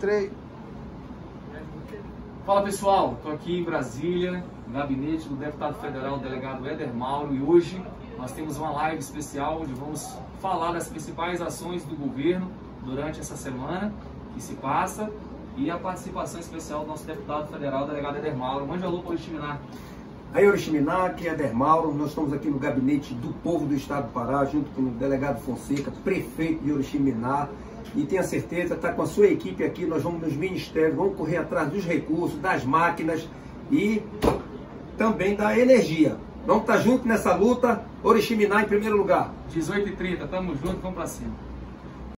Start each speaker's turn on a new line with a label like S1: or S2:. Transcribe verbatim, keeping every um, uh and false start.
S1: três.
S2: Fala pessoal, estou aqui em Brasília, no gabinete do deputado federal, delegado Éder Mauro, e hoje nós temos uma live especial onde vamos falar das principais ações do governo durante essa semana que se passa e a participação especial do nosso deputado federal, delegado Éder Mauro. Mande um alô para o Oriximiná.
S3: Aí, Oriximiná, aqui é Éder Mauro. Nós estamos aqui no gabinete do povo do estado do Pará, junto com o delegado Fonseca, prefeito de Oriximiná. E tenha certeza, está com a sua equipe aqui, nós vamos nos ministérios, vamos correr atrás dos recursos, das máquinas e também da energia. Vamos estar juntos nessa luta, Oriximiná em primeiro lugar.
S2: dezoito e trinta, tamo junto, vamos para cima.